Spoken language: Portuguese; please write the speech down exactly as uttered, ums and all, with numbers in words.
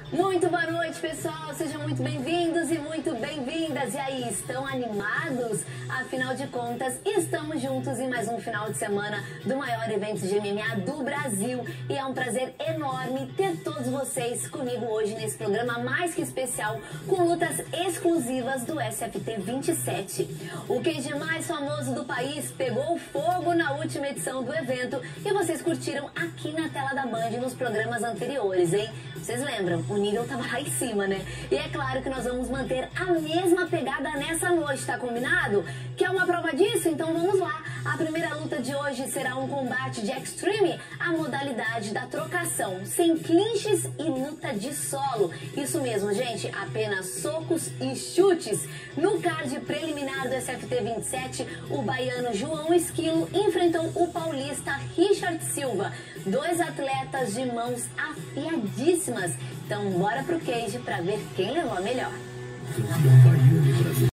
Muito boa noite, pessoal. Sejam muito bem-vindos e muito bem-vindas. E aí, estão animados? Afinal de contas, estamos juntos em mais um final de semana do maior evento de M M A do Brasil. E é um prazer enorme ter todos vocês comigo hoje nesse programa mais que especial, com lutas exclusivas do S F T vinte e sete. O Q G mais famoso do país pegou fogo na última edição do evento e vocês curtiram aqui na tela da Band nos programas anteriores, hein? Vocês lembram? O nível tava lá em cima, né? E é claro que nós vamos manter a mesma pegada nessa noite, tá combinado? Quer uma prova disso? Então vamos lá! A primeira luta de hoje será um combate de Extreme, a modalidade da trocação, sem clinches e luta de solo. Isso mesmo, gente, apenas socos e chutes. No card preliminar do S F T vinte e sete, o baiano João Esquilo enfrentou o paulista Richard Silva, dois atletas de mãos afiadíssimas. Então bora pro cage para ver quem levou a melhor.